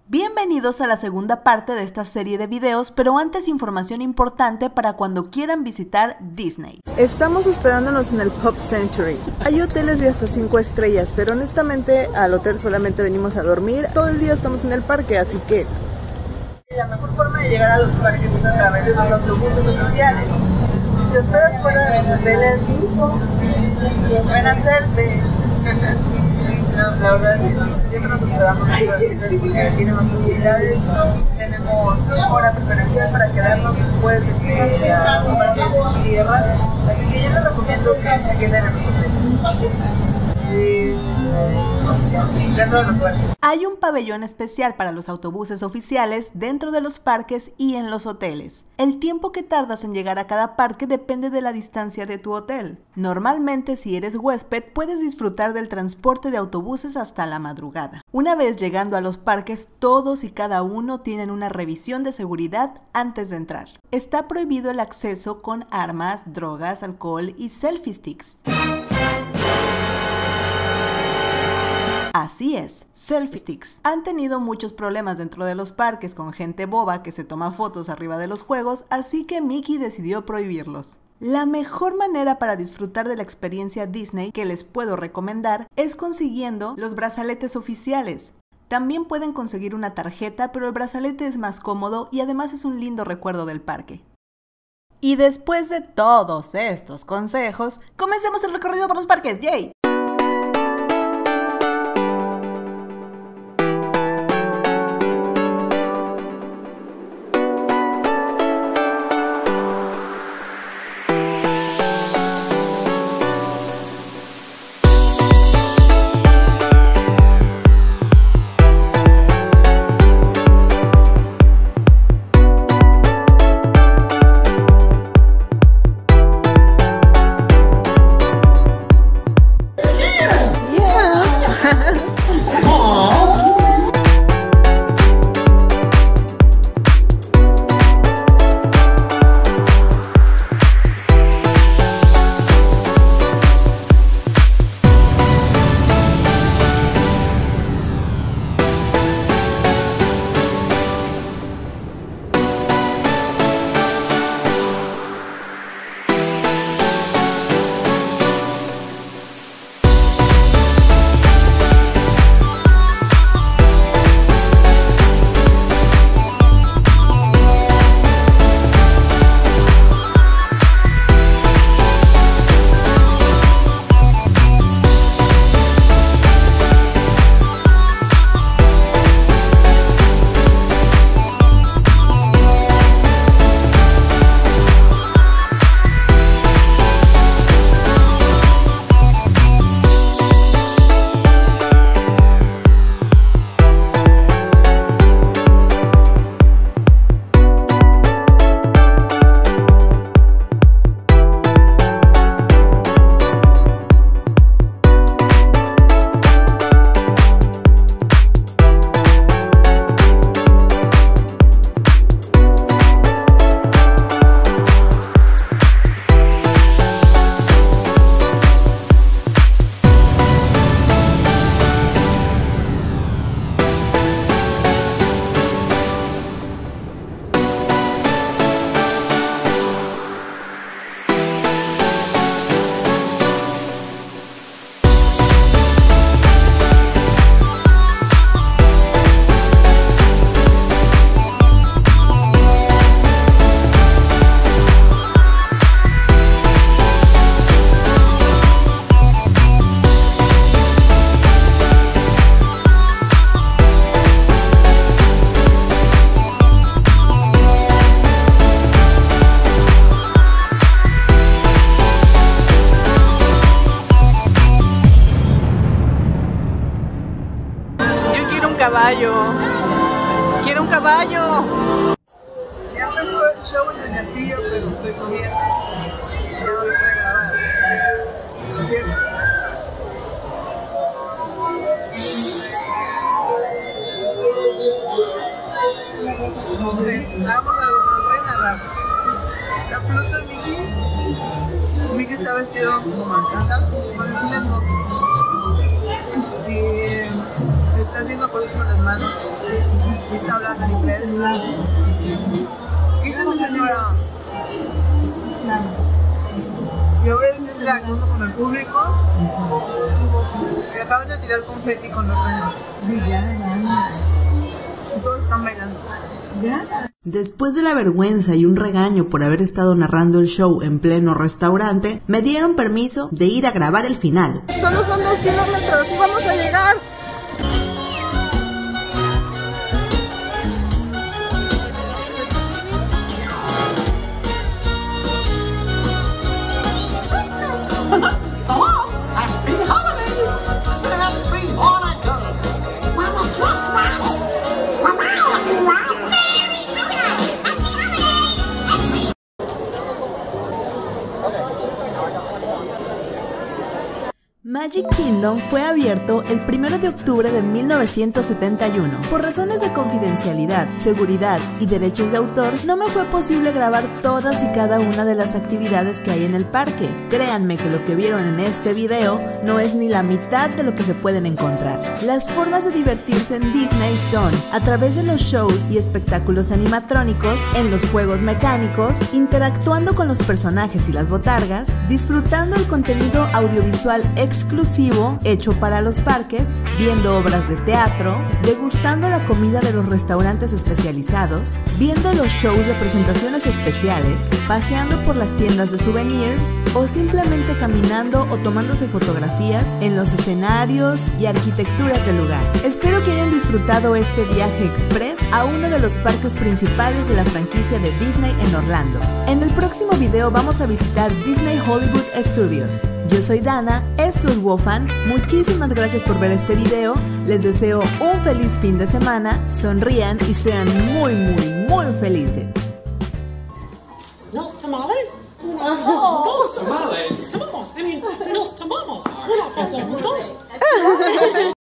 Bienvenidos a la segunda parte de esta serie de videos, pero antes información importante para cuando quieran visitar Disney. Estamos hospedándonos en el Pop Century. Hay hoteles de hasta 5 estrellas, pero honestamente al hotel solamente venimos a dormir. Todo el día estamos en el parque, así que la mejor forma de llegar a los parques es a través de los autobuses oficiales. Si te hospedas fuera de los hoteles, van a hacerte. La verdad es que siempre nos hospedamos en los hoteles porque tiene más facilidades. Tenemos hora preferencial para quedarnos después de que los parques cierran. Así que yo les recomiendo que se queden en los hoteles. Hay un pabellón especial para los autobuses oficiales dentro de los parques y en los hoteles. El tiempo que tardas en llegar a cada parque depende de la distancia de tu hotel. Normalmente, si eres huésped, puedes disfrutar del transporte de autobuses hasta la madrugada. Una vez llegando a los parques, todos y cada uno tienen una revisión de seguridad antes de entrar. Está prohibido el acceso con armas, drogas, alcohol y selfie sticks. Así es, selfie sticks. Han tenido muchos problemas dentro de los parques con gente boba que se toma fotos arriba de los juegos, así que Mickey decidió prohibirlos. La mejor manera para disfrutar de la experiencia Disney que les puedo recomendar es consiguiendo los brazaletes oficiales. También pueden conseguir una tarjeta, pero el brazalete es más cómodo y además es un lindo recuerdo del parque. Y después de todos estos consejos, comencemos el recorrido por los parques. ¡Yay! ¡Quiero un caballo! Ya empezó el show en el castillo, pero estoy comiendo. Ya no lo puedo grabar. Lo siento. Vamos a lo que nos voy a narrar. La Pluto de Mickey. Mickey está vestido como Santa, con el cine y está haciendo cosas con las manos. ¿Está hablando en inglés? ¿Qué es una señora? Yo voy a estar interactuando con el público y acaban de tirar confeti con los renos. Y todos están bailando. Después de la vergüenza y un regaño por haber estado narrando el show en pleno restaurante, me dieron permiso de ir a grabar el final. Solo son 2 kilómetros y vamos a llegar. Magic Kingdom fue abierto el 1 de octubre de 1971. Por razones de confidencialidad, seguridad y derechos de autor, no me fue posible grabar todas y cada una de las actividades que hay en el parque. Créanme que lo que vieron en este video no es ni la mitad de lo que se pueden encontrar. Las formas de divertirse en Disney son a través de los shows y espectáculos animatrónicos, en los juegos mecánicos, interactuando con los personajes y las botargas, disfrutando el contenido audiovisual exclusivo hecho para los parques, viendo obras de teatro, degustando la comida de los restaurantes especializados, viendo los shows de presentaciones especiales, paseando por las tiendas de souvenirs o simplemente caminando o tomándose fotografías en los escenarios y arquitecturas del lugar. Espero que hayan disfrutado este viaje express a uno de los parques principales de la franquicia de Disney en Orlando. En el próximo video vamos a visitar Disney Hollywood Studios. Yo soy Dana, esto es WOFan, muchísimas gracias por ver este video, les deseo un feliz fin de semana, sonrían y sean muy felices. ¿Los tamales? ¿Dos tamales? Tomamos, I mean, los tomamos. Una foto juntos.